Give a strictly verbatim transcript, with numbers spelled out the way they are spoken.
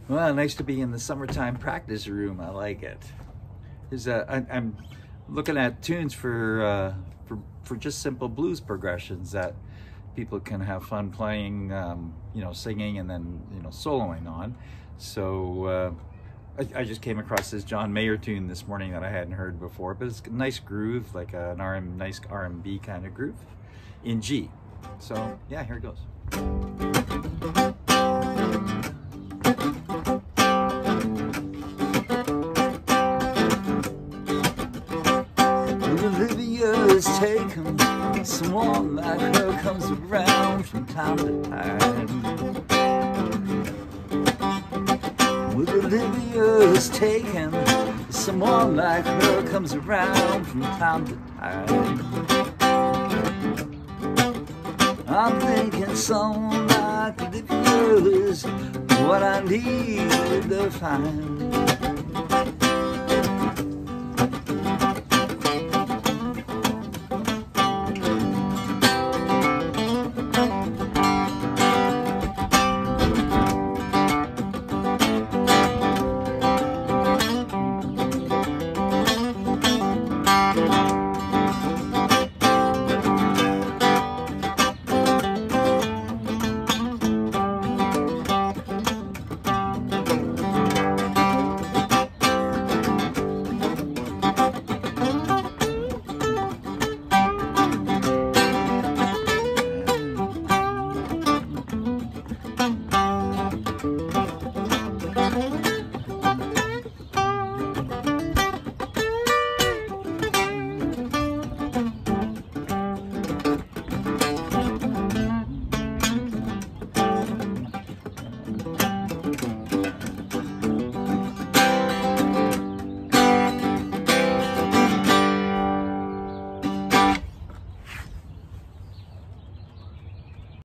Well, nice to be in the summertime practice room. I like it. There's a, I, I'm looking at tunes for, uh, for for just simple blues progressions that people can have fun playing, um, you know, singing and then, you know, soloing on. So uh, I, I just came across this John Mayer tune this morning that I hadn't heard before, but it's a nice groove, like an R M, nice R and B kind of groove in G. So yeah, here it goes. Olivia's taken, someone like her comes around from time to time. With Olivia's taken, someone like her comes around from time to time. I'm thinking someone like Olivia is what I need to find.